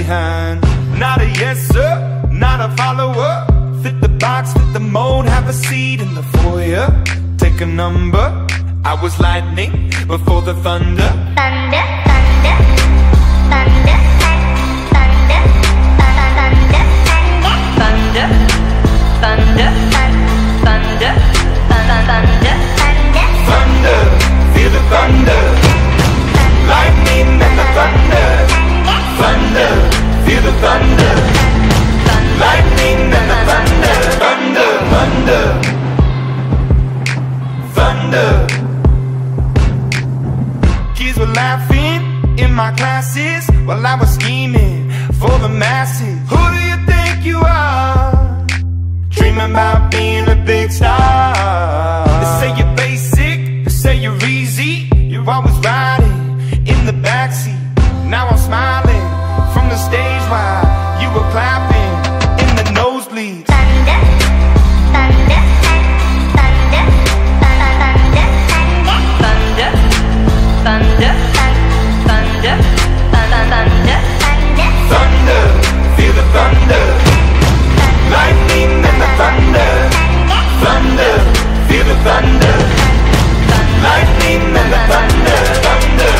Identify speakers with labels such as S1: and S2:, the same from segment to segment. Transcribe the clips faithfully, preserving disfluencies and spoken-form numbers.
S1: hand. Not a yes sir, not a follower. Fit the box, fit the mold, have a seat in the foyer. Take a number, I was lightning before the thunder.
S2: Thunder, thunder, thunder, thunder, thunder, thunder, thunder, thunder, thunder, thunder,
S1: thunder, feel the thunder. Lightning and the thunder. Thunder, feel the thunder. Lightning and the thunder. Thunder, thunder, thunder. Kids were laughing in my classes while I was scheming for the masses. Who do you think you are? Dreaming about being a big star. They say you're basic, they say you're easy. You're always riding in the backseat. Now I'm smiling from the stage while you were clapping in the nosebleeds.
S2: thunder, thunder, thunder, thunder, thunder, thunder, thunder, thunder, thunder,
S1: Thunder, feel the thunder. Lightning and the thunder. Thunder, feel the thunder. Lightning and the thunder. Thunder.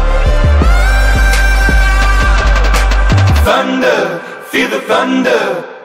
S1: Thunder, feel the thunder.